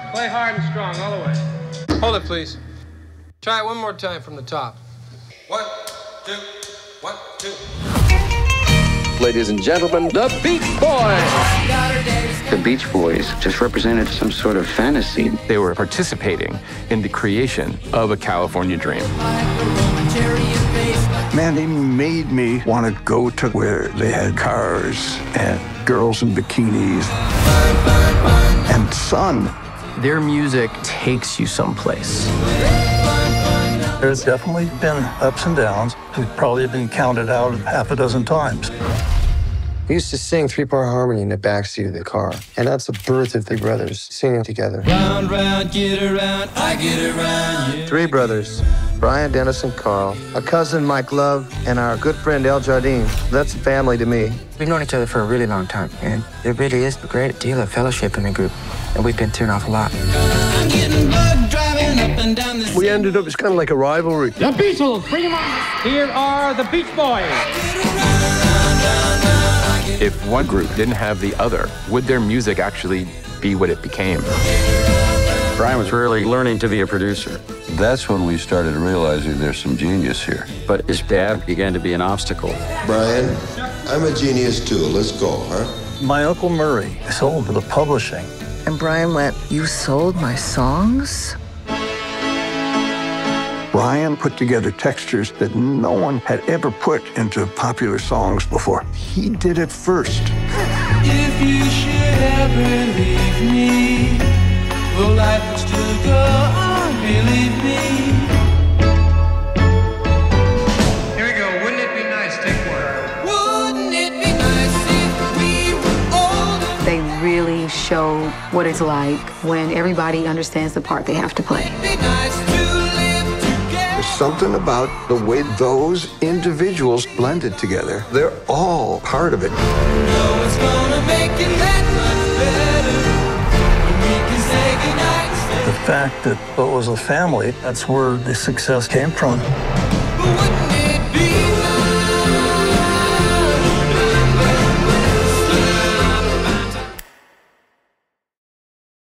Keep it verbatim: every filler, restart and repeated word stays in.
Play hard and strong all the way. Hold it, please. Try it one more time from the top. One, two, one, two. Ladies and gentlemen, the Beach Boys. The Beach Boys just represented some sort of fantasy. They were participating in the creation of a California dream. Man, they made me want to go to where they had cars and girls in bikinis and sun. Their music takes you someplace. There's definitely been ups and downs. We've probably been counted out half a dozen times. We used to sing three-part harmony in the backseat of the car, and that's the birth of the brothers singing together. Round, round, get around, I get around, yeah. Three brothers, Brian, Dennis, and Carl, a cousin, Mike Love, and our good friend, El Jardine. That's family to me. We've known each other for a really long time, and there really is a great deal of fellowship in the group, and we've been through an awful lot. I'm getting bugged driving up and down the We ended up, it's kind of like a rivalry. The Beatles, bring them on. Here are the Beach Boys. If one group didn't have the other, would their music actually be what it became? Brian was really learning to be a producer. That's when we started realizing there's some genius here. But his dad began to be an obstacle. Brian, I'm a genius too. Let's go, huh? My Uncle Murray sold to the publishing. And Brian went, "You sold my songs?" Brian put together textures that no one had ever put into popular songs before. He did it first. If you should ever leave me, well, life will still go on, believe me. Here we go. Wouldn't it be nice? Take one. Wouldn't it be nice if we were older? They really show what it's like when everybody understands the part they have to play. It'd be nice to live together. There's something about the way those individuals blended together. They're all part of it. No one's gonna make it that much better. We can say goodnight. The fact that it was a family, that's where the success came from.